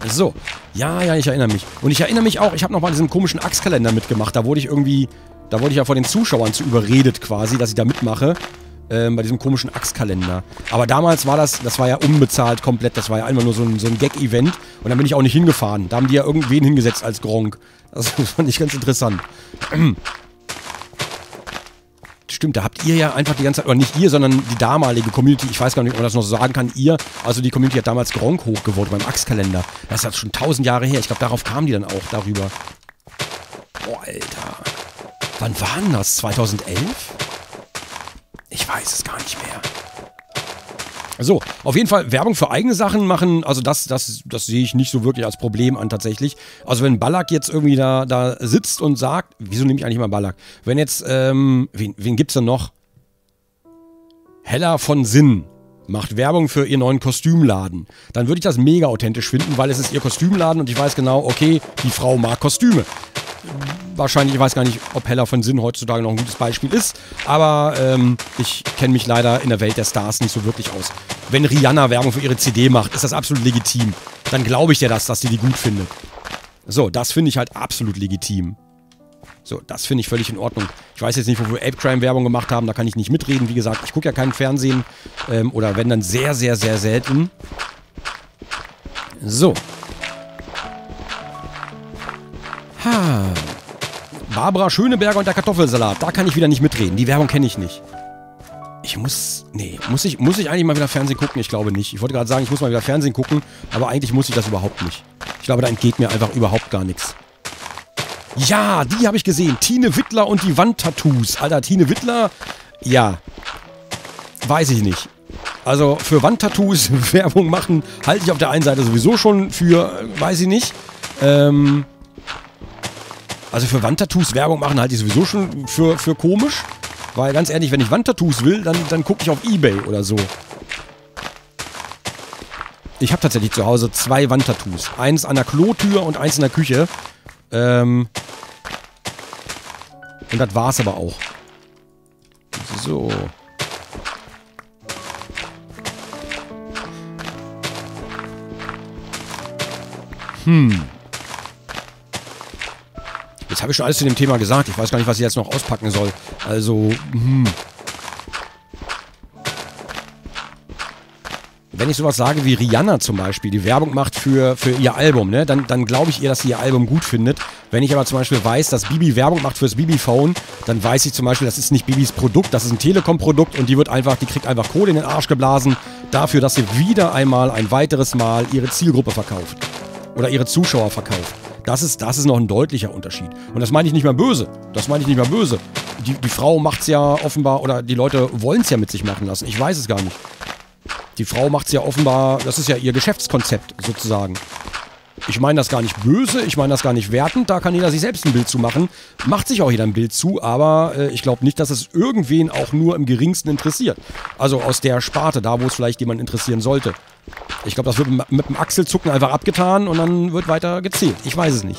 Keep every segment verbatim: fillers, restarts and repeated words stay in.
So. Ja, ja, ich erinnere mich. Und ich erinnere mich auch, ich habe noch mal diesen komischen Axtkalender mitgemacht. Da wurde ich irgendwie, da wurde ich ja von den Zuschauern zu überredet quasi, dass ich da mitmache. Ähm, bei diesem komischen Axtkalender. Aber damals war das, das war ja unbezahlt komplett. Das war ja einfach nur so ein, so ein Gag-Event. Und dann bin ich auch nicht hingefahren. Da haben die ja irgendwen hingesetzt als Gronk. Das fand ich ganz interessant. Stimmt, da habt ihr ja einfach die ganze Zeit, oder nicht ihr, sondern die damalige Community, ich weiß gar nicht, ob man das noch so sagen kann, ihr, also die Community hat damals Gronk hochgevotet beim Axtkalender. Das ist jetzt schon tausend Jahre her. Ich glaube, darauf kamen die dann auch, darüber. Boah, Alter. Wann war denn das? zweitausendelf? Ich weiß es gar nicht mehr. So, auf jeden Fall Werbung für eigene Sachen machen, also das, das, das sehe ich nicht so wirklich als Problem an tatsächlich. Also wenn Ballack jetzt irgendwie da, da sitzt und sagt, wieso nehme ich eigentlich mal Ballack? Wenn jetzt, ähm, wen, wen gibt's denn noch? Hella von Sinn macht Werbung für ihren neuen Kostümladen. Dann würde ich das mega authentisch finden, weil es ist ihr Kostümladen und ich weiß genau, okay, die Frau mag Kostüme. Wahrscheinlich, ich weiß gar nicht, ob Hella von Sinn heutzutage noch ein gutes Beispiel ist, aber ähm, ich kenne mich leider in der Welt der Stars nicht so wirklich aus. Wenn Rihanna Werbung für ihre C D macht, ist das absolut legitim. Dann glaube ich dir das, dass sie die gut findet. So, das finde ich halt absolut legitim. So, das finde ich völlig in Ordnung. Ich weiß jetzt nicht, wofür Ape Crime Werbung gemacht haben, da kann ich nicht mitreden. Wie gesagt, ich gucke ja kein Fernsehen ähm, oder wenn dann sehr, sehr, sehr selten. So. Ha. Barbara Schöneberger und der Kartoffelsalat. Da kann ich wieder nicht mitreden. Die Werbung kenne ich nicht. Ich muss... Nee, muss ich, muss ich eigentlich mal wieder Fernsehen gucken? Ich glaube nicht. Ich wollte gerade sagen, ich muss mal wieder Fernsehen gucken, aber eigentlich muss ich das überhaupt nicht. Ich glaube, da entgeht mir einfach überhaupt gar nichts. Ja, die habe ich gesehen. Tine Wittler und die Wandtattoos. Alter, Tine Wittler... Ja. Weiß ich nicht. Also für Wandtattoos Werbung machen, halte ich auf der einen Seite sowieso schon für... Weiß ich nicht. Ähm... Also für Wandtattoos Werbung machen halte ich sowieso schon für, für komisch. Weil ganz ehrlich, wenn ich Wandtattoos will, dann, dann gucke ich auf eBay oder so. Ich habe tatsächlich zu Hause zwei Wandtattoos. Eins an der Klotür und eins in der Küche. Ähm und das war's aber auch. So. Hm. Jetzt habe ich schon alles zu dem Thema gesagt. Ich weiß gar nicht, was ich jetzt noch auspacken soll. Also, hm. Wenn ich sowas sage wie Rihanna zum Beispiel, die Werbung macht für, für ihr Album, ne, dann, dann glaube ich ihr, dass sie ihr Album gut findet. Wenn ich aber zum Beispiel weiß, dass Bibi Werbung macht fürs Bibi-Phone, dann weiß ich zum Beispiel, das ist nicht Bibis Produkt, das ist ein Telekom-Produkt und die wird einfach, die kriegt einfach Kohle in den Arsch geblasen dafür, dass sie wieder einmal, ein weiteres Mal ihre Zielgruppe verkauft. Oder ihre Zuschauer verkauft. Das ist, das ist noch ein deutlicher Unterschied. Und das meine ich nicht mal böse. Das meine ich nicht mal böse. Die, die Frau macht es ja offenbar, oder die Leute wollen es ja mit sich machen lassen. Ich weiß es gar nicht. Die Frau macht es ja offenbar, das ist ja ihr Geschäftskonzept sozusagen. Ich meine das gar nicht böse, ich meine das gar nicht wertend, da kann jeder sich selbst ein Bild zu machen. Macht sich auch jeder ein Bild zu, aber äh, ich glaube nicht, dass es irgendwen auch nur im geringsten interessiert. Also aus der Sparte, da wo es vielleicht jemand interessieren sollte. Ich glaube, das wird mit dem Achselzucken einfach abgetan und dann wird weiter gezählt. Ich weiß es nicht.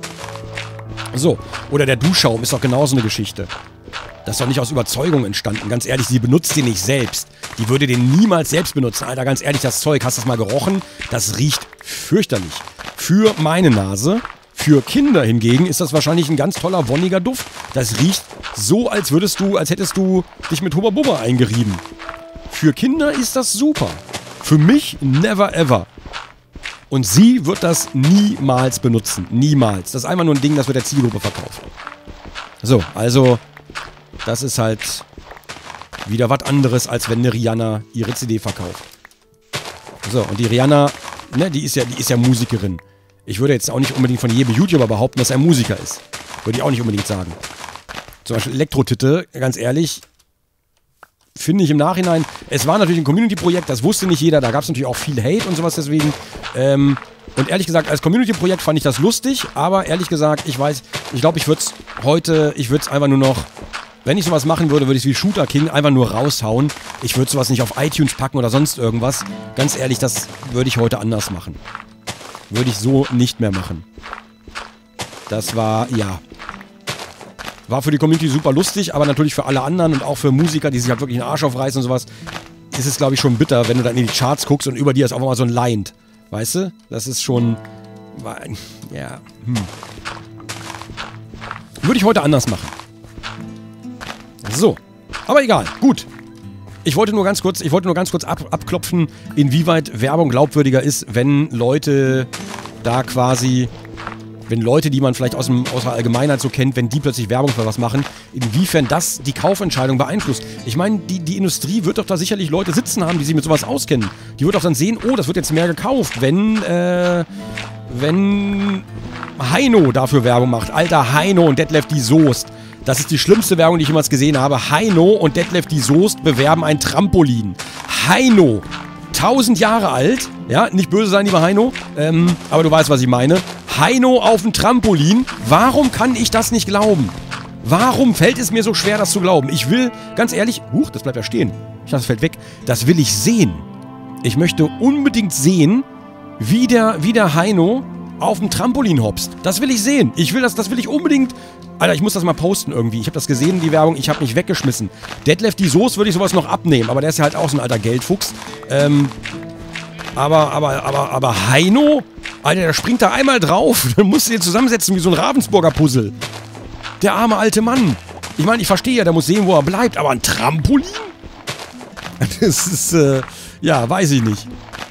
So, oder der Duschschaum ist doch genauso eine Geschichte. Das ist doch nicht aus Überzeugung entstanden. Ganz ehrlich, sie benutzt den nicht selbst. Die würde den niemals selbst benutzen. Alter, ganz ehrlich, das Zeug, hast du das mal gerochen? Das riecht fürchterlich. Für meine Nase, für Kinder hingegen, ist das wahrscheinlich ein ganz toller, wonniger Duft. Das riecht so, als würdest du, als hättest du dich mit Hubba Bubba eingerieben. Für Kinder ist das super. Für mich never ever. Und sie wird das niemals benutzen. Niemals. Das ist einmal nur ein Ding, das wird der Zielgruppe verkauft. So, also... Das ist halt wieder was anderes, als wenn eine Rihanna ihre C D verkauft. So, und die Rihanna, ne, die ist ja, die ist ja Musikerin. Ich würde jetzt auch nicht unbedingt von jedem YouTuber behaupten, dass er Musiker ist. Würde ich auch nicht unbedingt sagen. Zum Beispiel Elektro-Titte, ganz ehrlich, finde ich im Nachhinein, es war natürlich ein Community-Projekt, das wusste nicht jeder, da gab es natürlich auch viel Hate und sowas deswegen. Ähm, und ehrlich gesagt, als Community-Projekt fand ich das lustig, aber ehrlich gesagt, ich weiß, ich glaube, ich würde es heute, ich würde es einfach nur noch... Wenn ich sowas machen würde, würde ich es wie Shooter King einfach nur raushauen. Ich würde sowas nicht auf iTunes packen oder sonst irgendwas. Ganz ehrlich, das würde ich heute anders machen. Würde ich so nicht mehr machen. Das war, ja. War für die Community super lustig, aber natürlich für alle anderen und auch für Musiker, die sich halt wirklich den Arsch aufreißen und sowas, ist es, glaube ich, schon bitter, wenn du dann in die Charts guckst und über dir ist auf einmal so ein Lion. Weißt du? Das ist schon... Ja, hm. Würde ich heute anders machen. So. Aber egal. Gut. Ich wollte nur ganz kurz, ich wollte nur ganz kurz ab, abklopfen, inwieweit Werbung glaubwürdiger ist, wenn Leute da quasi, wenn Leute, die man vielleicht aus, dem, aus der Allgemeinheit so kennt, wenn die plötzlich Werbung für was machen, inwiefern das die Kaufentscheidung beeinflusst. Ich meine, die, die Industrie wird doch da sicherlich Leute sitzen haben, die sich mit sowas auskennen. Die wird doch dann sehen, oh, das wird jetzt mehr gekauft, wenn, äh, wenn Heino dafür Werbung macht. Alter, Heino und Detlef die Soest. Das ist die schlimmste Werbung, die ich jemals gesehen habe. Heino und Detlef die Soest bewerben ein Trampolin. Heino. tausend Jahre alt. Ja, nicht böse sein, lieber Heino. Ähm, aber du weißt, was ich meine. Heino auf dem Trampolin. Warum kann ich das nicht glauben? Warum fällt es mir so schwer, das zu glauben? Ich will, ganz ehrlich... Huch, das bleibt ja stehen. Ich dachte, das fällt weg. Das will ich sehen. Ich möchte unbedingt sehen, wie der, wie der Heino auf dem Trampolin hopst. Das will ich sehen. Ich will das, das will ich unbedingt... Alter, ich muss das mal posten irgendwie. Ich habe das gesehen, die Werbung. Ich habe mich weggeschmissen. Detlef die Soße würde ich sowas noch abnehmen. Aber der ist ja halt auch so ein alter Geldfuchs. Ähm... Aber, aber, aber, aber Heino? Alter, der springt da einmal drauf. Dann musst du den zusammensetzen wie so ein Ravensburger Puzzle. Der arme alte Mann. Ich meine, ich verstehe ja, der muss sehen, wo er bleibt. Aber ein Trampolin? Das ist, äh, ja, weiß ich nicht.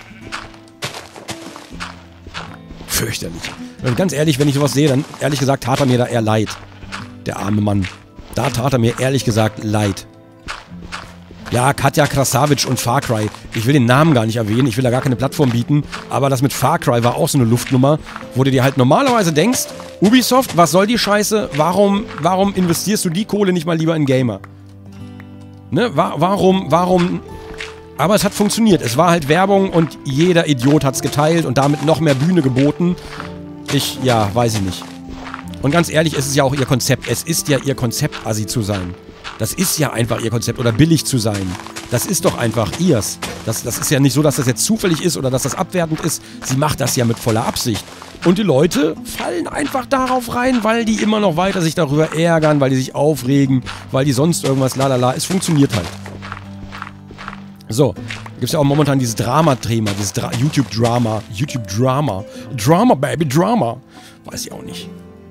Fürchterlich. Und ganz ehrlich, wenn ich sowas sehe, dann, ehrlich gesagt, tat er mir da eher leid. Der arme Mann. Da tat er mir, ehrlich gesagt, leid. Ja, Katja Krasavic und Far Cry. Ich will den Namen gar nicht erwähnen, ich will da gar keine Plattform bieten. Aber das mit Far Cry war auch so eine Luftnummer, wo du dir halt normalerweise denkst, Ubisoft, was soll die Scheiße? Warum, warum investierst du die Kohle nicht mal lieber in Gamer? Ne, wa warum, warum... Aber es hat funktioniert. Es war halt Werbung und jeder Idiot hat's geteilt und damit noch mehr Bühne geboten. Ich, ja, weiß ich nicht. Und ganz ehrlich, es ist ja auch ihr Konzept. Es ist ja ihr Konzept, Assi zu sein. Das ist ja einfach ihr Konzept. Oder billig zu sein. Das ist doch einfach ihrs. Das, das ist ja nicht so, dass das jetzt zufällig ist oder dass das abwertend ist. Sie macht das ja mit voller Absicht. Und die Leute fallen einfach darauf rein, weil die immer noch weiter sich darüber ärgern, weil die sich aufregen, weil die sonst irgendwas, lalala. Es funktioniert halt. So, gibt es ja auch momentan dieses Drama-Thema, dieses Dra YouTube-Drama. YouTube-Drama. Drama, Baby, Drama. Weiß ich auch nicht.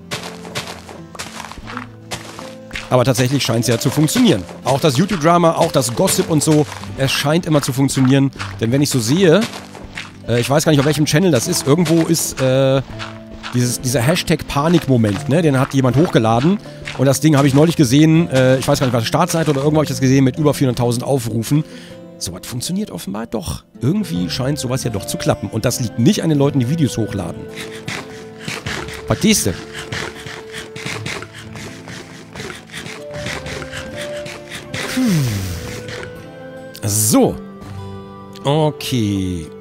Aber tatsächlich scheint es ja zu funktionieren. Auch das YouTube-Drama, auch das Gossip und so, es scheint immer zu funktionieren. Denn wenn ich so sehe, äh, ich weiß gar nicht, auf welchem Channel das ist, irgendwo ist äh, dieses, dieser Hashtag Panikmoment, ne? Den hat jemand hochgeladen. Und das Ding habe ich neulich gesehen, äh, ich weiß gar nicht, was Startseite oder irgendwo habe ich das gesehen, mit über vierhunderttausend Aufrufen. Sowas funktioniert offenbar doch. Irgendwie scheint sowas ja doch zu klappen. Und das liegt nicht an den Leuten, die Videos hochladen. Verstehst du? So. Okay.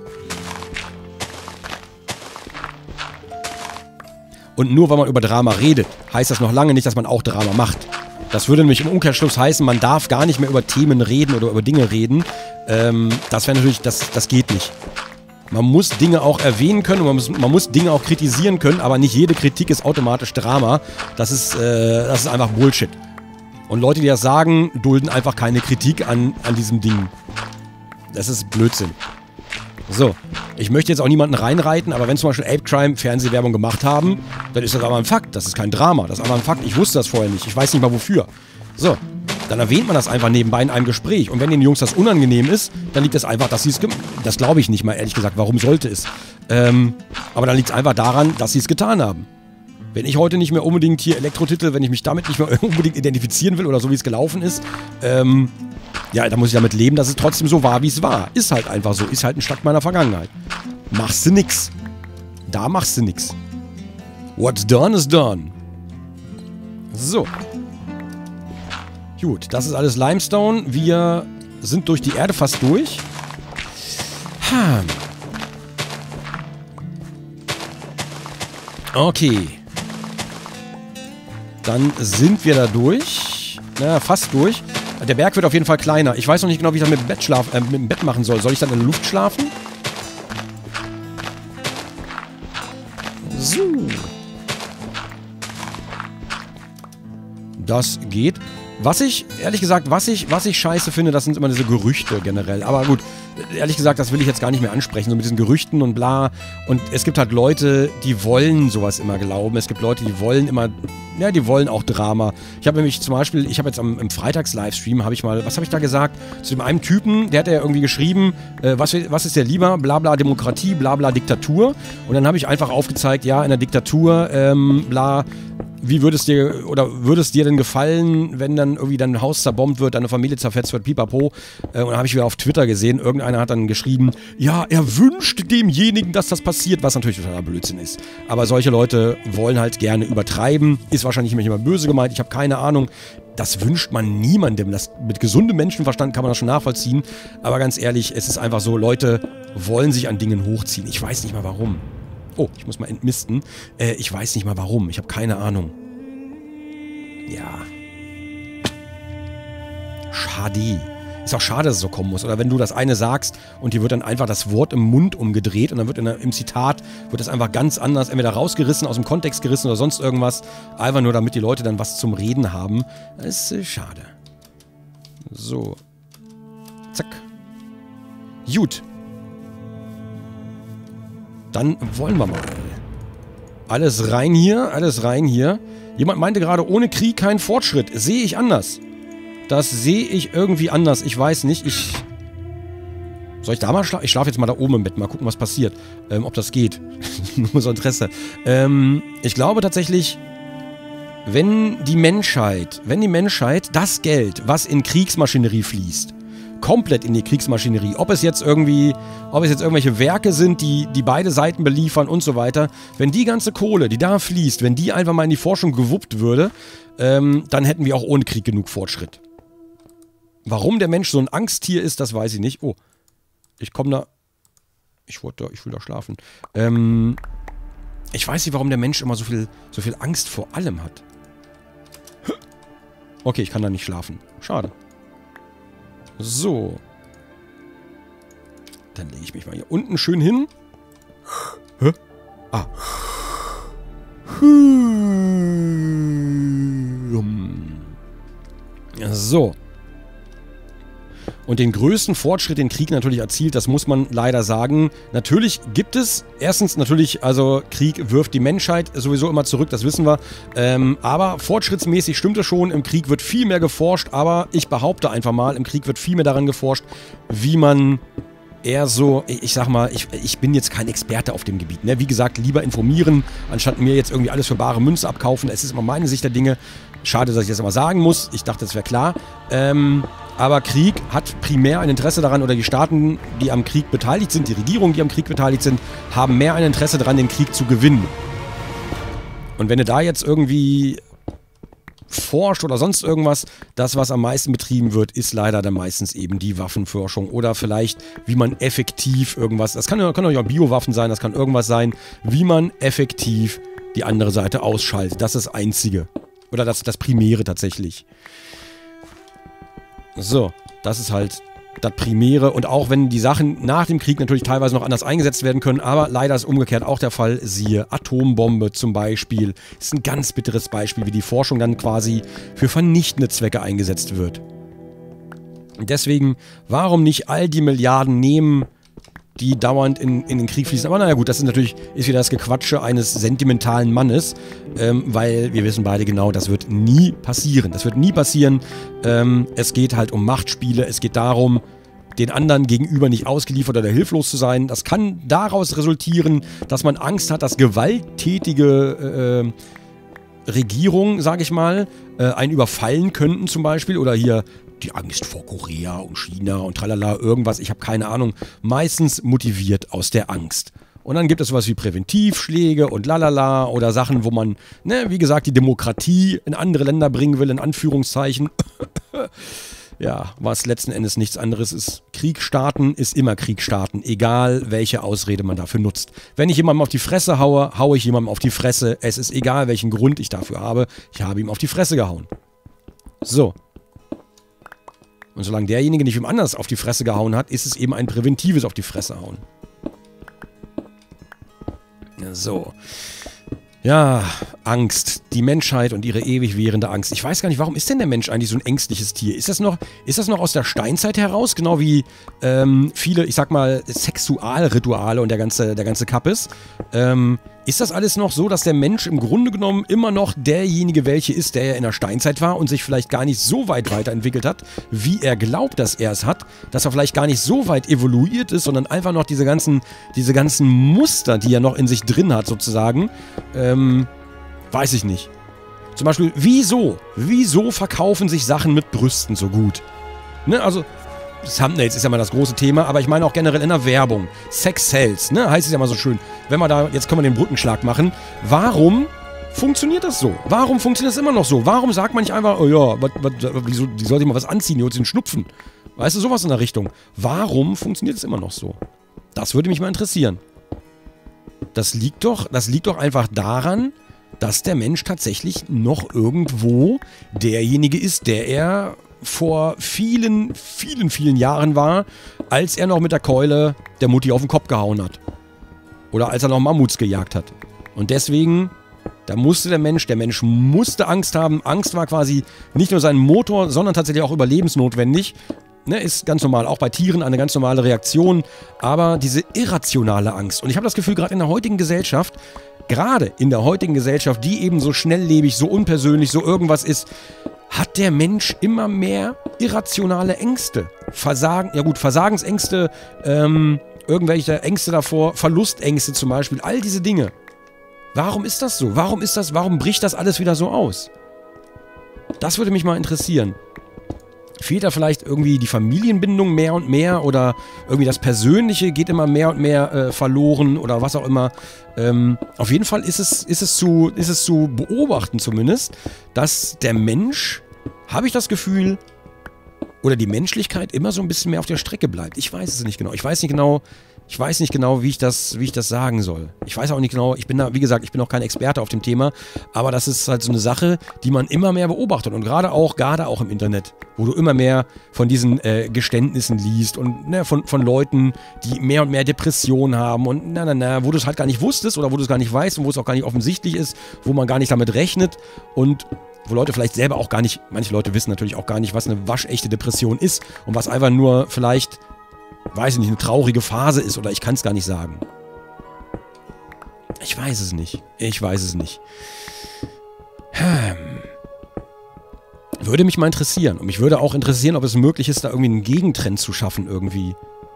Und nur weil man über Drama redet, heißt das noch lange nicht, dass man auch Drama macht. Das würde nämlich im Umkehrschluss heißen, man darf gar nicht mehr über Themen reden oder über Dinge reden. Ähm, das wäre natürlich, das, das geht nicht. Man muss Dinge auch erwähnen können und man muss, man muss Dinge auch kritisieren können, aber nicht jede Kritik ist automatisch Drama. Das ist, äh, das ist einfach Bullshit. Und Leute, die das sagen, dulden einfach keine Kritik an, an diesem Ding. Das ist Blödsinn. So, ich möchte jetzt auch niemanden reinreiten, aber wenn zum Beispiel Ape Crime Fernsehwerbung gemacht haben, dann ist das aber ein Fakt. Das ist kein Drama. Das ist aber ein Fakt. Ich wusste das vorher nicht. Ich weiß nicht mal wofür. So, dann erwähnt man das einfach nebenbei in einem Gespräch. Und wenn den Jungs das unangenehm ist, dann liegt es das einfach, dass sie es... Das glaube ich nicht mal, ehrlich gesagt. Warum sollte es? Ähm, aber dann liegt es einfach daran, dass sie es getan haben. Wenn ich heute nicht mehr unbedingt hier Elektrotitel, wenn ich mich damit nicht mehr unbedingt identifizieren will oder so, wie es gelaufen ist, ähm... ja, da muss ich damit leben, dass es trotzdem so war, wie es war. Ist halt einfach so. Ist halt ein Stück meiner Vergangenheit. Machst du nix. Da machst du nix. What's done is done. So. Gut, das ist alles Limestone. Wir sind durch die Erde fast durch. Ha. Okay. Dann sind wir da durch. Na, fast durch. Der Berg wird auf jeden Fall kleiner. Ich weiß noch nicht genau, wie ich das mit dem Bett, schlaf, äh, mit dem Bett machen soll. Soll ich dann in der Luft schlafen? So. Das geht. Was ich, ehrlich gesagt, was ich, was ich scheiße finde, das sind immer diese Gerüchte generell. Aber gut, ehrlich gesagt, das will ich jetzt gar nicht mehr ansprechen, so mit diesen Gerüchten und bla. Und es gibt halt Leute, die wollen sowas immer glauben. Es gibt Leute, die wollen immer, ja, die wollen auch Drama. Ich habe nämlich zum Beispiel, ich habe jetzt am, im Freitags-Livestream, habe ich mal, was habe ich da gesagt? Zu dem einen Typen, der hat ja irgendwie geschrieben, äh, was, was ist dir lieber? Bla bla Demokratie, bla bla Diktatur. Und dann habe ich einfach aufgezeigt, ja, in der Diktatur, ähm, bla, wie würde es dir, oder würde es dir denn gefallen, wenn dann irgendwie dein Haus zerbombt wird, deine Familie zerfetzt wird, pipapo. Äh, und dann habe ich wieder auf Twitter gesehen, irgendeiner hat dann geschrieben, ja, er wünscht demjenigen, dass das passiert, was natürlich totaler Blödsinn ist. Aber solche Leute wollen halt gerne übertreiben, ist wahrscheinlich immer böse gemeint, ich habe keine Ahnung. Das wünscht man niemandem. Das, mit gesundem Menschenverstand kann man das schon nachvollziehen. Aber ganz ehrlich, es ist einfach so, Leute wollen sich an Dingen hochziehen. Ich weiß nicht mal warum. Oh, ich muss mal entmisten. Äh, ich weiß nicht mal warum. Ich habe keine Ahnung. Ja. Schade. Ist auch schade, dass es so kommen muss. Oder wenn du das eine sagst und dir wird dann einfach das Wort im Mund umgedreht und dann wird in der, im Zitat wird das einfach ganz anders, entweder rausgerissen, aus dem Kontext gerissen oder sonst irgendwas. Einfach nur, damit die Leute dann was zum Reden haben. Das ist äh, schade. So. Zack. Gut. Dann wollen wir mal. Alles rein hier, alles rein hier. Jemand meinte gerade, ohne Krieg kein Fortschritt. Sehe ich anders. Das sehe ich irgendwie anders. Ich weiß nicht, ich... Soll ich da mal schlafen? Ich schlafe jetzt mal da oben im Bett. Mal gucken, was passiert. Ähm, ob das geht. Nur so Interesse. Ähm, ich glaube tatsächlich, wenn die Menschheit, wenn die Menschheit das Geld, was in Kriegsmaschinerie fließt, komplett in die Kriegsmaschinerie. Ob es jetzt irgendwie, ob es jetzt irgendwelche Werke sind, die, die beide Seiten beliefern und so weiter. Wenn die ganze Kohle, die da fließt, wenn die einfach mal in die Forschung gewuppt würde, ähm, dann hätten wir auch ohne Krieg genug Fortschritt. Warum der Mensch so ein Angsttier ist, das weiß ich nicht. Oh, ich komme da... Ich wollte, ich will da schlafen. Ähm, ich weiß nicht, warum der Mensch immer so viel, so viel Angst vor allem hat. Okay, ich kann da nicht schlafen. Schade. So. Dann lege ich mich mal hier unten schön hin. Hä? Ah. So. Und den größten Fortschritt, den Krieg natürlich erzielt, das muss man leider sagen. Natürlich gibt es, erstens natürlich, also Krieg wirft die Menschheit sowieso immer zurück, das wissen wir. Ähm, aber fortschrittsmäßig stimmt es schon, im Krieg wird viel mehr geforscht, aber ich behaupte einfach mal, im Krieg wird viel mehr daran geforscht, wie man eher so, ich sag mal, ich, ich bin jetzt kein Experte auf dem Gebiet. Ne? Wie gesagt, lieber informieren, anstatt mir jetzt irgendwie alles für bare Münze abkaufen. Es ist immer meine Sicht der Dinge. Schade, dass ich das immer sagen muss. Ich dachte, das wäre klar. Ähm, aber Krieg hat primär ein Interesse daran, oder die Staaten, die am Krieg beteiligt sind, die Regierungen, die am Krieg beteiligt sind, haben mehr ein Interesse daran, den Krieg zu gewinnen. Und wenn du da jetzt irgendwie forscht oder sonst irgendwas, das, was am meisten betrieben wird, ist leider dann meistens eben die Waffenforschung oder vielleicht, wie man effektiv irgendwas, das kann ja kann auch Biowaffen sein, das kann irgendwas sein, wie man effektiv die andere Seite ausschaltet. Das ist das Einzige. Oder das, das Primäre tatsächlich. So, das ist halt das Primäre. Und auch wenn die Sachen nach dem Krieg natürlich teilweise noch anders eingesetzt werden können, aber leider ist umgekehrt auch der Fall. Siehe Atombombe zum Beispiel. Das ist ein ganz bitteres Beispiel, wie die Forschung dann quasi für vernichtende Zwecke eingesetzt wird. Und deswegen, warum nicht all die Milliarden nehmen, die dauernd in, in den Krieg fließen? Aber naja gut, das ist natürlich ist wieder das Gequatsche eines sentimentalen Mannes, ähm, weil wir wissen beide genau, das wird nie passieren. Das wird nie passieren. Ähm, es geht halt um Machtspiele, es geht darum, den anderen gegenüber nicht ausgeliefert oder hilflos zu sein. Das kann daraus resultieren, dass man Angst hat, dass gewalttätige äh, Regierungen, sage ich mal, äh, einen überfallen könnten zum Beispiel, oder hier die Angst vor Korea und China und tralala, irgendwas, ich habe keine Ahnung, meistens motiviert aus der Angst. Und dann gibt es sowas wie Präventivschläge und lalala oder Sachen, wo man, ne, wie gesagt, die Demokratie in andere Länder bringen will, in Anführungszeichen. Ja, was letzten Endes nichts anderes ist. Krieg starten ist immer Krieg starten, egal welche Ausrede man dafür nutzt. Wenn ich jemandem auf die Fresse haue, haue ich jemandem auf die Fresse. Es ist egal, welchen Grund ich dafür habe. Ich habe ihm auf die Fresse gehauen. So. Und solange derjenige nicht wem anders auf die Fresse gehauen hat, ist es eben ein präventives auf die Fresse hauen. So. Ja, Angst. Die Menschheit und ihre ewig währende Angst. Ich weiß gar nicht, warum ist denn der Mensch eigentlich so ein ängstliches Tier? Ist das noch, ist das noch aus der Steinzeit heraus? Genau wie ähm, viele, ich sag mal, Sexualrituale und der ganze, der ganze Kappes. Ähm, ist das alles noch so, dass der Mensch im Grunde genommen immer noch derjenige welche ist, der ja in der Steinzeit war und sich vielleicht gar nicht so weit weiterentwickelt hat, wie er glaubt, dass er es hat? Dass er vielleicht gar nicht so weit evoluiert ist, sondern einfach noch diese ganzen, diese ganzen Muster, die er noch in sich drin hat, sozusagen, ähm, weiß ich nicht. Zum Beispiel, wieso? Wieso verkaufen sich Sachen mit Brüsten so gut? Ne, also, Thumbnails ist ja mal das große Thema, aber ich meine auch generell in der Werbung. Sex sells, ne? Heißt es ja mal so schön. Wenn wir da, jetzt können wir den Brückenschlag machen. Warum funktioniert das so? Warum funktioniert das immer noch so? Warum sagt man nicht einfach, oh ja, wat, wat, wieso, die sollte mal was anziehen, die holt sich einen Schnupfen. Weißt du, sowas in der Richtung. Warum funktioniert es immer noch so? Das würde mich mal interessieren. Das liegt doch, das liegt doch einfach daran, dass der Mensch tatsächlich noch irgendwo derjenige ist, der er vor vielen, vielen, vielen Jahren war, als er noch mit der Keule der Mutti auf den Kopf gehauen hat. Oder als er noch Mammuts gejagt hat. Und deswegen, da musste der Mensch, der Mensch musste Angst haben. Angst war quasi nicht nur sein Motor, sondern tatsächlich auch überlebensnotwendig. Ne, ist ganz normal, auch bei Tieren eine ganz normale Reaktion. Aber diese irrationale Angst. Und ich habe das Gefühl, gerade in der heutigen Gesellschaft, gerade in der heutigen Gesellschaft, die eben so schnelllebig, so unpersönlich, so irgendwas ist, hat der Mensch immer mehr irrationale Ängste. Versagen, ja gut, Versagensängste, ähm, irgendwelche Ängste davor, Verlustängste zum Beispiel, all diese Dinge. Warum ist das so? Warum ist das, warum bricht das alles wieder so aus? Das würde mich mal interessieren. Fehlt da vielleicht irgendwie die Familienbindung mehr und mehr oder irgendwie das Persönliche geht immer mehr und mehr äh, verloren oder was auch immer. Ähm, auf jeden Fall ist es, ist, es zu, ist es zu beobachten zumindest, dass der Mensch, habe ich das Gefühl, oder die Menschlichkeit immer so ein bisschen mehr auf der Strecke bleibt. Ich weiß es nicht genau. Ich weiß nicht genau, ich weiß nicht genau, wie ich das, wie ich das sagen soll. Ich weiß auch nicht genau, ich bin da, wie gesagt, ich bin auch kein Experte auf dem Thema, aber das ist halt so eine Sache, die man immer mehr beobachtet und gerade auch, gerade auch im Internet, wo du immer mehr von diesen äh, Geständnissen liest und ne, von, von Leuten, die mehr und mehr Depressionen haben und na, na, na, wo du es halt gar nicht wusstest oder wo du es gar nicht weißt und wo es auch gar nicht offensichtlich ist, wo man gar nicht damit rechnet und wo Leute vielleicht selber auch gar nicht, manche Leute wissen natürlich auch gar nicht, was eine waschechte Depression ist und was einfach nur vielleicht, weiß ich nicht, eine traurige Phase ist oder ich kann es gar nicht sagen. Ich weiß es nicht. Ich weiß es nicht. Hm. Würde mich mal interessieren. Und mich würde auch interessieren, ob es möglich ist, da irgendwie einen Gegentrend zu schaffen irgendwie.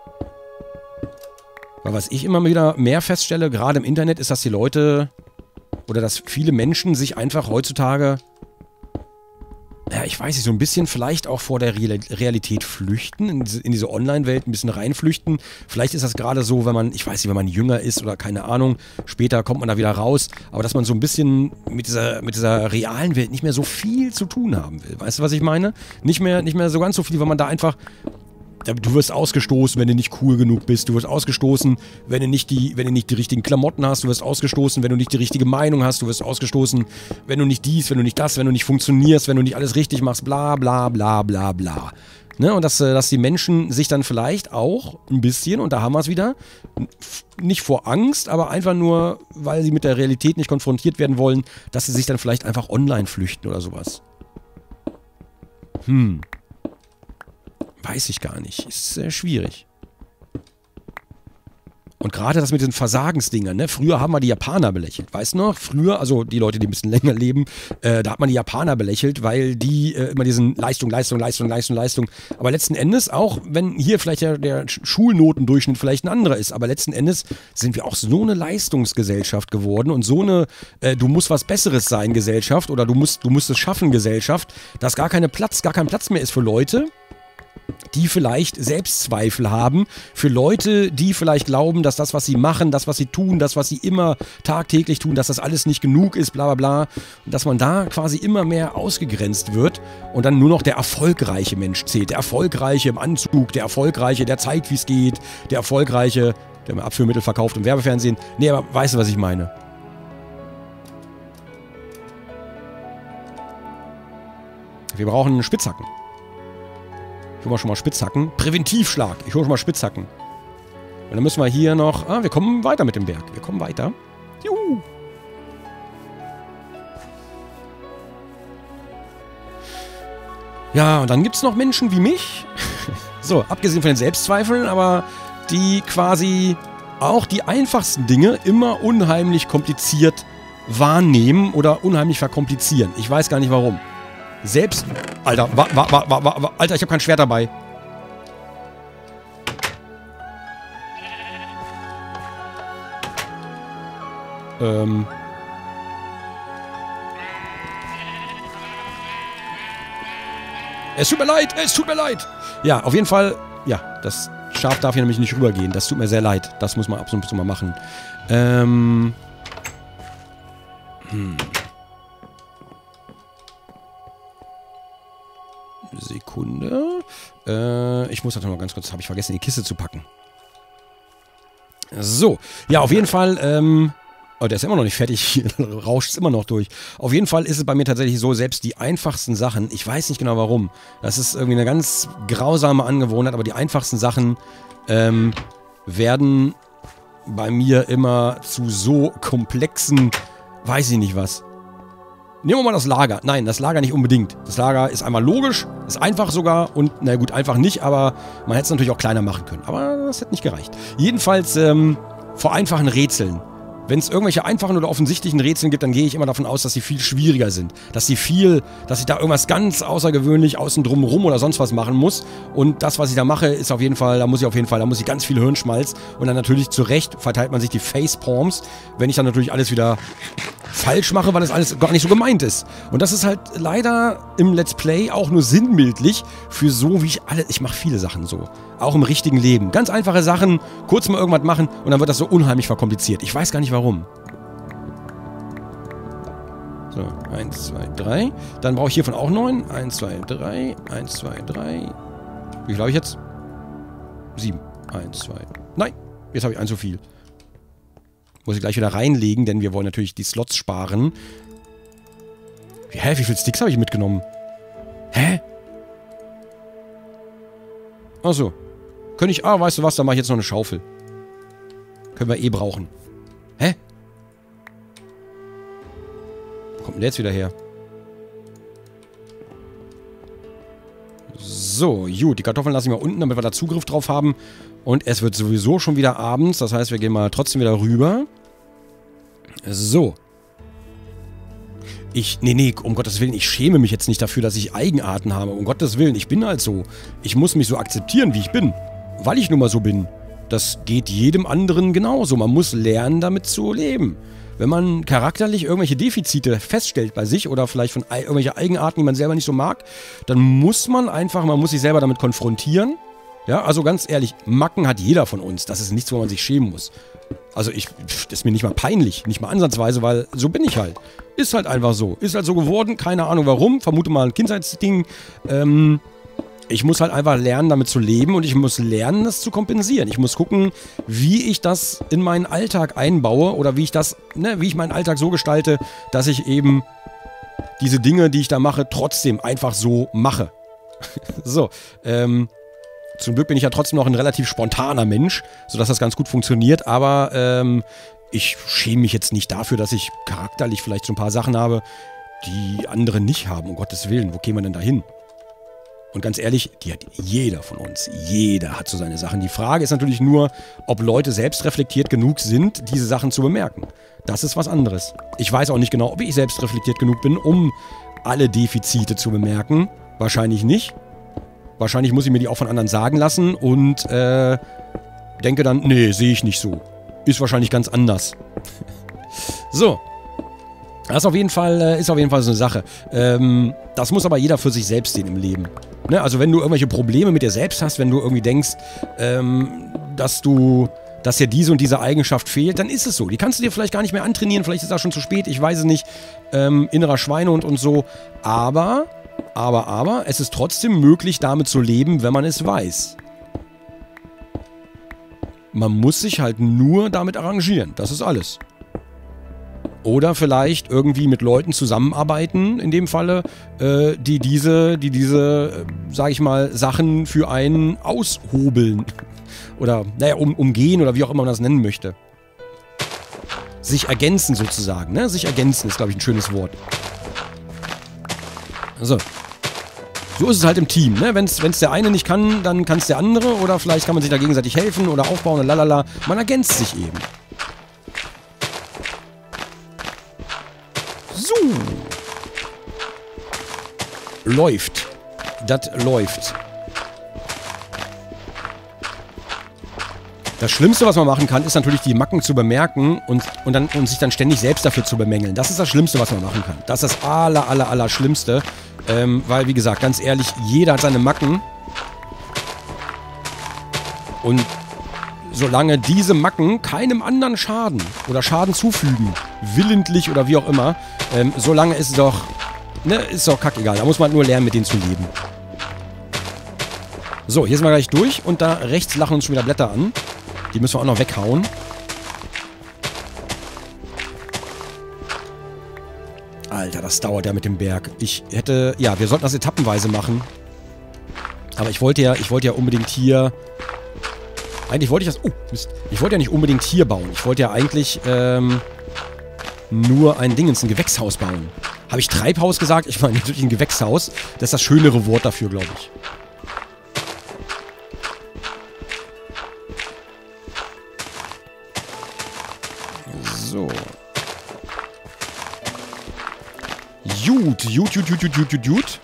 Weil was ich immer wieder mehr feststelle, gerade im Internet, ist, dass die Leute oder dass viele Menschen sich einfach heutzutage, ja, ich weiß nicht, so ein bisschen vielleicht auch vor der Realität flüchten, in diese, in diese Online-Welt ein bisschen reinflüchten. Vielleicht ist das gerade so, wenn man, ich weiß nicht, wenn man jünger ist oder keine Ahnung, später kommt man da wieder raus, aber dass man so ein bisschen mit dieser, mit dieser realen Welt nicht mehr so viel zu tun haben will. Weißt du, was ich meine? Nicht mehr, nicht mehr so ganz so viel, weil man da einfach, du wirst ausgestoßen, wenn du nicht cool genug bist. Du wirst ausgestoßen, wenn du nicht die, wenn du nicht die richtigen Klamotten hast. Du wirst ausgestoßen, wenn du nicht die richtige Meinung hast. Du wirst ausgestoßen, wenn du nicht dies, wenn du nicht das, wenn du nicht funktionierst, wenn du nicht alles richtig machst. Bla bla bla bla bla. Ne? Und dass, dass die Menschen sich dann vielleicht auch ein bisschen, und da haben wir es wieder, nicht vor Angst, aber einfach nur, weil sie mit der Realität nicht konfrontiert werden wollen, dass sie sich dann vielleicht einfach online flüchten oder sowas. Hm. Weiß ich gar nicht. Ist sehr schwierig. Und gerade das mit den Versagensdingern, ne? Früher haben wir die Japaner belächelt. Weißt du noch? Früher, also die Leute, die ein bisschen länger leben, äh, da hat man die Japaner belächelt, weil die äh, immer diesen Leistung, Leistung, Leistung, Leistung, Leistung. Aber letzten Endes, auch wenn hier vielleicht der, der Schulnotendurchschnitt vielleicht ein anderer ist, aber letzten Endes sind wir auch so eine Leistungsgesellschaft geworden und so eine, äh, du musst was Besseres sein Gesellschaft oder du musst, du musst es schaffen Gesellschaft, dass gar keine Platz, gar kein Platz mehr ist für Leute, die vielleicht Selbstzweifel haben, für Leute, die vielleicht glauben, dass das, was sie machen, das, was sie tun, das, was sie immer tagtäglich tun, dass das alles nicht genug ist, bla bla bla. Und dass man da quasi immer mehr ausgegrenzt wird und dann nur noch der erfolgreiche Mensch zählt. Der Erfolgreiche im Anzug, der Erfolgreiche, der zeigt, wie es geht, der Erfolgreiche, der Abführmittel verkauft im Werbefernsehen. Nee, aber weißt du, was ich meine? Wir brauchen Spitzhacken. Ich hole mal schon mal Spitzhacken. Präventivschlag. Ich hole schon mal Spitzhacken. Und dann müssen wir hier noch... Ah, wir kommen weiter mit dem Berg. Wir kommen weiter. Juhu. Ja, und dann gibt es noch Menschen wie mich. So, abgesehen von den Selbstzweifeln, aber die quasi auch die einfachsten Dinge immer unheimlich kompliziert wahrnehmen oder unheimlich verkomplizieren. Ich weiß gar nicht warum. Selbst... Alter, wa, wa, wa, wa, wa, Alter, ich habe kein Schwert dabei. Ähm... Es tut mir leid, es tut mir leid. Ja, auf jeden Fall, ja, das Schaf darf hier nämlich nicht rübergehen. Das tut mir sehr leid. Das muss man ab und zu mal machen. Ähm. Hm. Sekunde. Äh, ich muss das noch mal ganz kurz, habe ich vergessen, in die Kiste zu packen. So. Ja, auf jeden Fall, ähm... Oh, der ist immer noch nicht fertig. Rauscht es immer noch durch. Auf jeden Fall ist es bei mir tatsächlich so, selbst die einfachsten Sachen, ich weiß nicht genau warum, das ist irgendwie eine ganz grausame Angewohnheit, aber die einfachsten Sachen ähm, werden bei mir immer zu so komplexen, weiß ich nicht was. Nehmen wir mal das Lager. Nein, das Lager nicht unbedingt. Das Lager ist einmal logisch, ist einfach sogar und, na gut, einfach nicht, aber man hätte es natürlich auch kleiner machen können. Aber das hätte nicht gereicht. Jedenfalls ähm, vor einfachen Rätseln. Wenn es irgendwelche einfachen oder offensichtlichen Rätseln gibt, dann gehe ich immer davon aus, dass sie viel schwieriger sind. Dass sie viel, dass ich da irgendwas ganz außergewöhnlich außen drum rum oder sonst was machen muss. Und das, was ich da mache, ist auf jeden Fall, da muss ich auf jeden Fall, da muss ich ganz viel Hirnschmalz. Und dann natürlich zu Recht verteilt man sich die Facepalms, wenn ich dann natürlich alles wieder falsch mache, weil das alles gar nicht so gemeint ist. Und das ist halt leider im Let's Play auch nur sinnbildlich für so, wie ich alle, ich mache viele Sachen so. Auch im richtigen Leben. Ganz einfache Sachen, kurz mal irgendwas machen und dann wird das so unheimlich verkompliziert. Ich weiß gar nicht warum. So, eins, zwei, drei. Dann brauche ich hiervon auch neun. eins, zwei, drei. eins, zwei, drei. Wie viel habe ich jetzt? sieben. eins, zwei. Nein, jetzt habe ich ein zu viel. Muss ich gleich wieder reinlegen, denn wir wollen natürlich die Slots sparen. Hä, wie viele Sticks habe ich mitgenommen? Hä? Achso. Könnte ich... Ah, weißt du was, dann mache ich jetzt noch eine Schaufel. Können wir eh brauchen. Hä? Wo kommt denn der jetzt wieder her? So, gut. Die Kartoffeln lassen wir unten, damit wir da Zugriff drauf haben. Und es wird sowieso schon wieder abends. Das heißt, wir gehen mal trotzdem wieder rüber. So. Ich, nee, nee, um Gottes Willen, ich schäme mich jetzt nicht dafür, dass ich Eigenarten habe. Um Gottes Willen, ich bin halt so. Ich muss mich so akzeptieren, wie ich bin. Weil ich nun mal so bin. Das geht jedem anderen genauso. Man muss lernen, damit zu leben. Wenn man charakterlich irgendwelche Defizite feststellt bei sich oder vielleicht von irgendwelche Eigenarten, die man selber nicht so mag, dann muss man einfach, man muss sich selber damit konfrontieren. Ja, also ganz ehrlich, Macken hat jeder von uns. Das ist nichts, wo man sich schämen muss. Also ich, das ist mir nicht mal peinlich, nicht mal ansatzweise, weil so bin ich halt. Ist halt einfach so. Ist halt so geworden, keine Ahnung warum, vermute mal ein Kindheitsding. Ähm, ich muss halt einfach lernen, damit zu leben und ich muss lernen, das zu kompensieren. Ich muss gucken, wie ich das in meinen Alltag einbaue oder wie ich das, ne, wie ich meinen Alltag so gestalte, dass ich eben diese Dinge, die ich da mache, trotzdem einfach so mache. So, ähm... Zum Glück bin ich ja trotzdem noch ein relativ spontaner Mensch, sodass das ganz gut funktioniert, aber ähm, ich schäme mich jetzt nicht dafür, dass ich charakterlich vielleicht so ein paar Sachen habe, die andere nicht haben, um Gottes Willen. Wo käme man denn da hin? Und ganz ehrlich, die hat jeder von uns. Jeder hat so seine Sachen. Die Frage ist natürlich nur, ob Leute selbst reflektiert genug sind, diese Sachen zu bemerken. Das ist was anderes. Ich weiß auch nicht genau, ob ich selbst reflektiert genug bin, um alle Defizite zu bemerken. Wahrscheinlich nicht. Wahrscheinlich muss ich mir die auch von anderen sagen lassen und äh, denke dann, nee, sehe ich nicht so. Ist wahrscheinlich ganz anders. So. Das ist auf jeden Fall, äh, ist auf jeden Fall so eine Sache. Ähm, das muss aber jeder für sich selbst sehen im Leben. Ne? Also wenn du irgendwelche Probleme mit dir selbst hast, wenn du irgendwie denkst, ähm, dass du, dass dir diese und diese Eigenschaft fehlt, dann ist es so. Die kannst du dir vielleicht gar nicht mehr antrainieren, vielleicht ist das schon zu spät, ich weiß es nicht. Ähm, innerer Schweinehund und so. Aber... Aber, aber, es ist trotzdem möglich, damit zu leben, wenn man es weiß. Man muss sich halt nur damit arrangieren. Das ist alles. Oder vielleicht irgendwie mit Leuten zusammenarbeiten, in dem Falle, äh, die diese, die diese, äh, sag ich mal, Sachen für einen aushobeln. Oder, naja, um, umgehen oder wie auch immer man das nennen möchte. Sich ergänzen sozusagen, ne? Sich ergänzen ist, glaube ich, ein schönes Wort. So. so ist es halt im Team, ne? Wenn es der eine nicht kann, dann kann es der andere. Oder vielleicht kann man sich da gegenseitig helfen oder aufbauen und lalala. Man ergänzt sich eben. So. Läuft. Das läuft. Das Schlimmste, was man machen kann, ist natürlich die Macken zu bemerken und, und, dann, und sich dann ständig selbst dafür zu bemängeln. Das ist das Schlimmste, was man machen kann. Das ist das aller, aller, aller Schlimmste. Ähm, weil, wie gesagt, ganz ehrlich, jeder hat seine Macken. Und solange diese Macken keinem anderen schaden oder Schaden zufügen, willentlich oder wie auch immer, ähm, solange ist es doch, ne, ist doch kackegal. Da muss man nur lernen, mit denen zu leben. So, hier sind wir gleich durch und da rechts lachen uns schon wieder Blätter an. Die müssen wir auch noch weghauen. Alter, das dauert ja mit dem Berg. Ich hätte... Ja, wir sollten das etappenweise machen. Aber ich wollte ja, ich wollte ja unbedingt hier... Eigentlich wollte ich das... Oh, Mist. Ich wollte ja nicht unbedingt hier bauen. Ich wollte ja eigentlich ähm, nur ein Dingens, ein Gewächshaus bauen. Habe ich Treibhaus gesagt? Ich meine natürlich ein Gewächshaus. Das ist das schönere Wort dafür, glaube ich. So. Gut, gut, gut, gut, gut, gut, gut.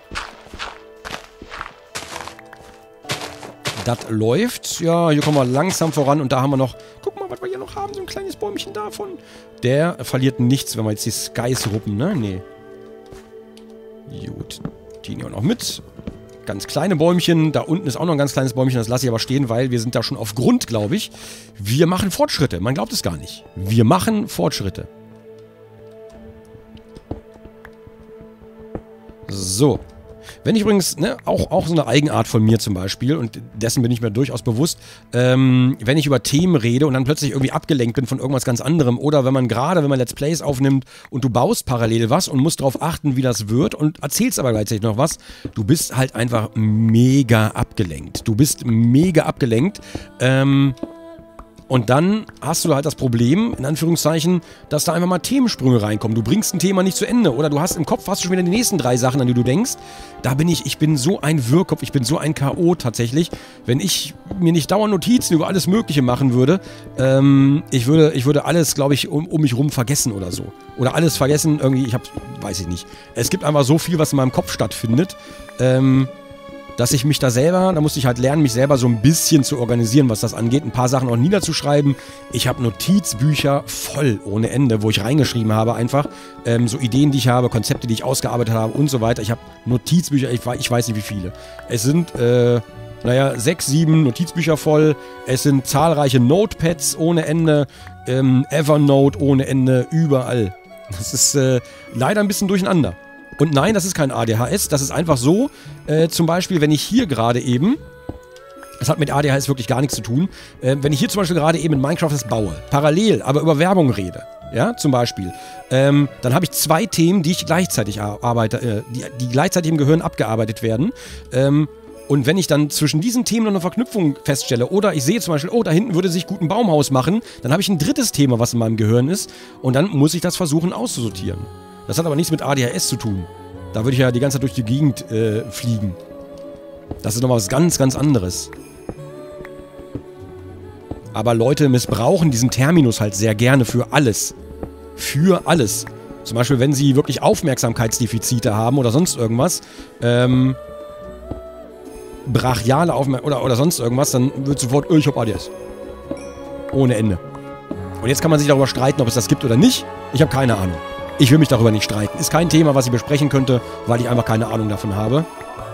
Das läuft. Ja, hier kommen wir langsam voran und da haben wir noch... Guck mal, was wir hier noch haben. So ein kleines Bäumchen davon. Der verliert nichts, wenn wir jetzt die Skies ruppen, ne? Nee. Gut. Die nehmen wir noch mit. Ganz kleine Bäumchen. Da unten ist auch noch ein ganz kleines Bäumchen. Das lasse ich aber stehen, weil wir sind da schon auf Grund, glaube ich. Wir machen Fortschritte. Man glaubt es gar nicht. Wir machen Fortschritte. So. Wenn ich übrigens, ne, auch, auch so eine Eigenart von mir zum Beispiel, und dessen bin ich mir durchaus bewusst, ähm, wenn ich über Themen rede und dann plötzlich irgendwie abgelenkt bin von irgendwas ganz anderem, oder wenn man gerade, wenn man Let's Plays aufnimmt und du baust parallel was und musst darauf achten, wie das wird und erzählst aber gleichzeitig noch was, du bist halt einfach mega abgelenkt. Du bist mega abgelenkt, ähm... Und dann hast du halt das Problem, in Anführungszeichen, dass da einfach mal Themensprünge reinkommen. Du bringst ein Thema nicht zu Ende. Oder du hast im Kopf, hast du schon wieder die nächsten drei Sachen, an die du denkst. Da bin ich, ich bin so ein Wirrkopf, ich bin so ein K O tatsächlich. Wenn ich mir nicht dauernd Notizen über alles Mögliche machen würde, ähm, ich würde, ich würde alles, glaube ich, um, um mich rum vergessen oder so. Oder alles vergessen, irgendwie, ich hab, weiß ich nicht. Es gibt einfach so viel, was in meinem Kopf stattfindet, ähm... dass ich mich da selber, da musste ich halt lernen, mich selber so ein bisschen zu organisieren, was das angeht. Ein paar Sachen auch niederzuschreiben. Ich habe Notizbücher voll ohne Ende, wo ich reingeschrieben habe einfach. Ähm, so Ideen, die ich habe, Konzepte, die ich ausgearbeitet habe und so weiter. Ich habe Notizbücher, ich, ich weiß nicht wie viele. Es sind, äh, naja, sechs, sieben Notizbücher voll. Es sind zahlreiche Notepads ohne Ende. Ähm, Evernote ohne Ende, überall. Das ist äh, leider ein bisschen durcheinander. Und nein, das ist kein A D H S, das ist einfach so, äh, zum Beispiel, wenn ich hier gerade eben, das hat mit A D H S wirklich gar nichts zu tun, äh, wenn ich hier zum Beispiel gerade eben in Minecraft das baue, parallel, aber über Werbung rede, ja, zum Beispiel, ähm, dann habe ich zwei Themen, die ich gleichzeitig arbeite, äh, die, die gleichzeitig im Gehirn abgearbeitet werden, ähm, und wenn ich dann zwischen diesen Themen noch eine Verknüpfung feststelle, oder ich sehe zum Beispiel, oh, da hinten würde sich gut ein Baumhaus machen, dann habe ich ein drittes Thema, was in meinem Gehirn ist, und dann muss ich das versuchen auszusortieren. Das hat aber nichts mit A D H S zu tun. Da würde ich ja die ganze Zeit durch die Gegend äh, fliegen. Das ist nochmal was ganz, ganz anderes. Aber Leute missbrauchen diesen Terminus halt sehr gerne für alles. Für alles. Zum Beispiel, wenn sie wirklich Aufmerksamkeitsdefizite haben oder sonst irgendwas. Ähm, brachiale Aufmerksamkeit oder, oder sonst irgendwas, dann wird sofort, oh, ich hab A D H S. Ohne Ende. Und jetzt kann man sich darüber streiten, ob es das gibt oder nicht. Ich habe keine Ahnung. Ich will mich darüber nicht streiten. Ist kein Thema, was ich besprechen könnte, weil ich einfach keine Ahnung davon habe.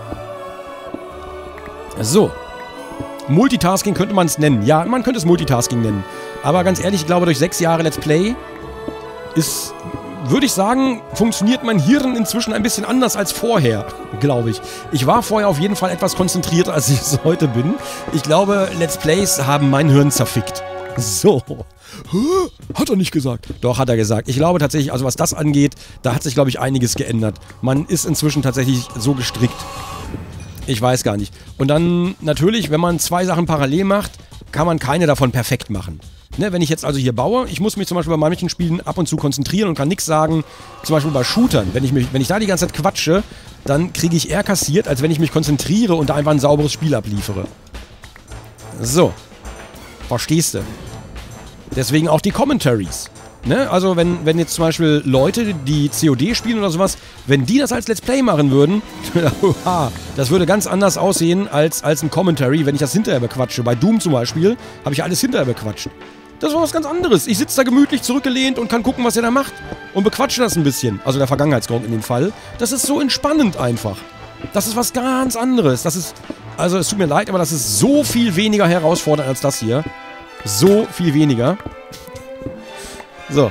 So. Multitasking könnte man es nennen. Ja, man könnte es Multitasking nennen. Aber ganz ehrlich, ich glaube, durch sechs Jahre Let's Play ist, würde ich sagen, funktioniert mein Hirn inzwischen ein bisschen anders als vorher, glaube ich. Ich war vorher auf jeden Fall etwas konzentrierter, als ich es heute bin. Ich glaube, Let's Plays haben mein Hirn zerfickt. So. Hat er nicht gesagt. Doch, hat er gesagt. Ich glaube tatsächlich, also was das angeht, da hat sich, glaube ich, einiges geändert. Man ist inzwischen tatsächlich so gestrickt. Ich weiß gar nicht. Und dann natürlich, wenn man zwei Sachen parallel macht, kann man keine davon perfekt machen. Ne, wenn ich jetzt also hier baue, ich muss mich zum Beispiel bei manchen Spielen ab und zu konzentrieren und kann nichts sagen, zum Beispiel bei Shootern. Wenn ich, mich, wenn ich da die ganze Zeit quatsche, dann kriege ich eher kassiert, als wenn ich mich konzentriere und da einfach ein sauberes Spiel abliefere. So. Verstehst du? Deswegen auch die Commentaries. Ne? Also wenn, wenn jetzt zum Beispiel Leute, die C O D spielen oder sowas, wenn die das als Let's Play machen würden, das würde ganz anders aussehen als, als ein Commentary, wenn ich das hinterher bequatsche. Bei Doom zum Beispiel habe ich alles hinterher bequatscht. Das war was ganz anderes. Ich sitze da gemütlich zurückgelehnt und kann gucken, was er da macht. Und bequatsche das ein bisschen. Also der Vergangenheitsgronk in dem Fall. Das ist so entspannend einfach. Das ist was ganz anderes. Das ist, also es tut mir leid, aber das ist so viel weniger herausfordernd als das hier. So viel weniger. So.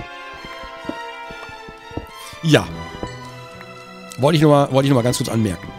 Ja. Wollte ich nur mal, wollte ich nur mal ganz kurz anmerken.